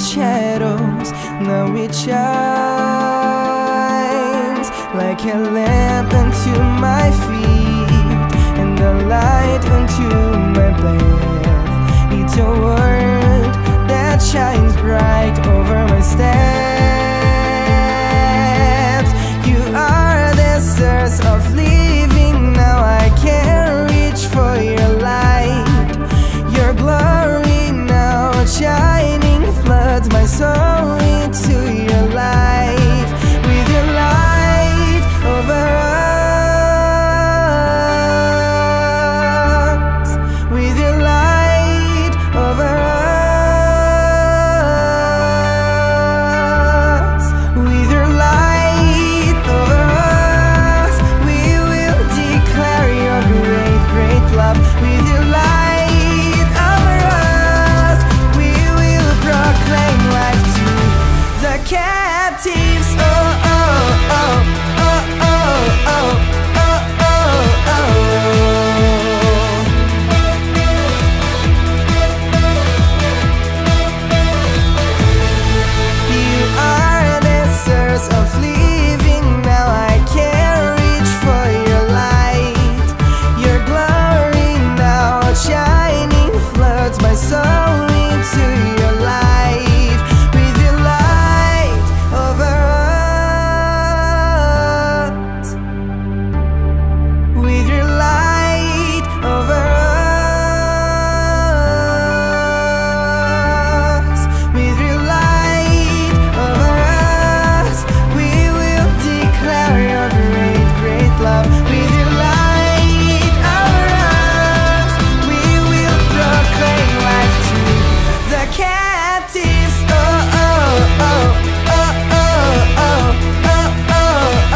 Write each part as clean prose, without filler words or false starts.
shadows, now it shines like a lamp unto my feet and a light unto my path. It's a word that shines bright over my steps. You are the source of living, now I can reach for your light. Your glory now shining floods my soul into your life. With your light over us, with your light over us, with your light over us, we will declare your great, great love. With your light over us, we will proclaim life to the captives. Oh, oh, oh, oh, oh, oh, oh, oh, oh. You are the source of living, now I can reach for your light. Your glory now shining floods my soul into your life. With your light over us, with your light over us, with your light over us, we will declare your great, great love. With your light over us, we will proclaim life to the captives. Oh, oh, oh, oh, oh, oh, oh, oh, oh.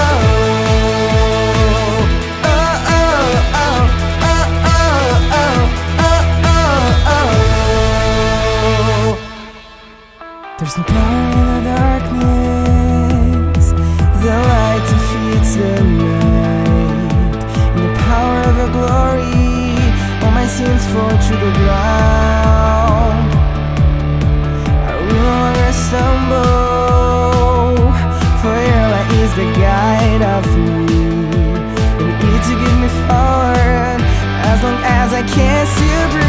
Oh, oh, oh, oh, oh, oh, oh, oh. There's no power in the darkness, the light defeats the night. In the power of your glory, all my sins fall to the ground. I will no longer stumble, for your light is the guide of me. You need to give me forward, as long as I can still breathe.